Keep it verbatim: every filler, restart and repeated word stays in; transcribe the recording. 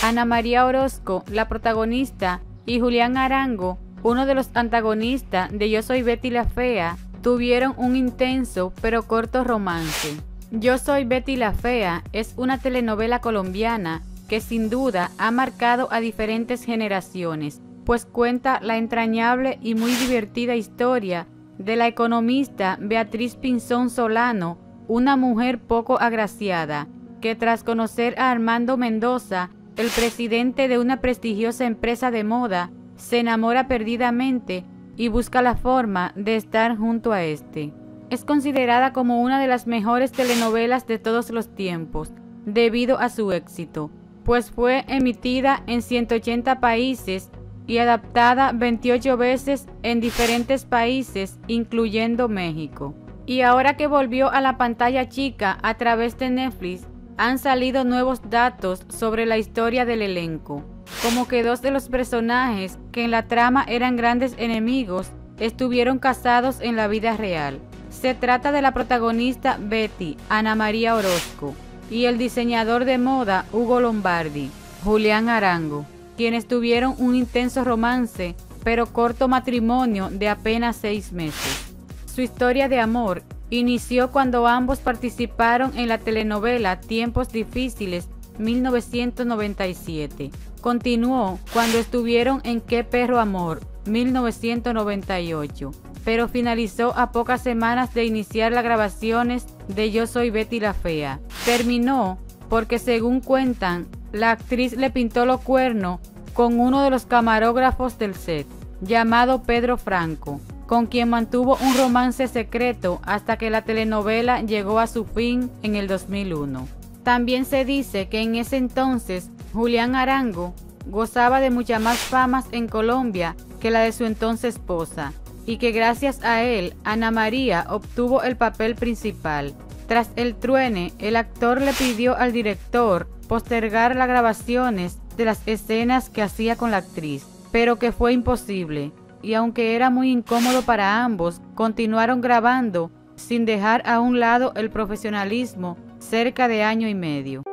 Ana María Orozco, la protagonista, y Julián Arango, uno de los antagonistas de Yo soy Betty la Fea, tuvieron un intenso pero corto romance. Yo soy Betty la Fea es una telenovela colombiana que sin duda ha marcado a diferentes generaciones, pues cuenta la entrañable y muy divertida historia de la economista Beatriz Pinzón Solano, una mujer poco agraciada, que tras conocer a Armando Mendoza, el presidente de una prestigiosa empresa de moda, se enamora perdidamente y busca la forma de estar junto a este. Es considerada como una de las mejores telenovelas de todos los tiempos, debido a su éxito, pues fue emitida en ciento ochenta países y adaptada veintiocho veces en diferentes países, incluyendo México. Y ahora que volvió a la pantalla chica a través de Netflix, han salido nuevos datos sobre la historia del elenco, como que dos de los personajes que en la trama eran grandes enemigos estuvieron casados en la vida real. Se trata de la protagonista Betty, Ana María Orozco, y el diseñador de moda Hugo Lombardi, Julián Arango, quienes tuvieron un intenso romance, pero corto matrimonio de apenas seis meses. Su historia de amor inició cuando ambos participaron en la telenovela Tiempos Difíciles mil novecientos noventa y siete. Continuó cuando estuvieron en Qué perro amor mil novecientos noventa y ocho, pero finalizó a pocas semanas de iniciar las grabaciones de Yo soy Betty la Fea. Terminó porque, según cuentan, la actriz le pintó los cuernos con uno de los camarógrafos del set, llamado Pedro Franco, con quien mantuvo un romance secreto hasta que la telenovela llegó a su fin en el dos mil uno. También se dice que en ese entonces Julián Arango gozaba de mucha más fama en Colombia que la de su entonces esposa, y que gracias a él Ana María obtuvo el papel principal. Tras el truene, el actor le pidió al director postergar las grabaciones de las escenas que hacía con la actriz, pero que fue imposible, y aunque era muy incómodo para ambos, continuaron grabando sin dejar a un lado el profesionalismo cerca de año y medio.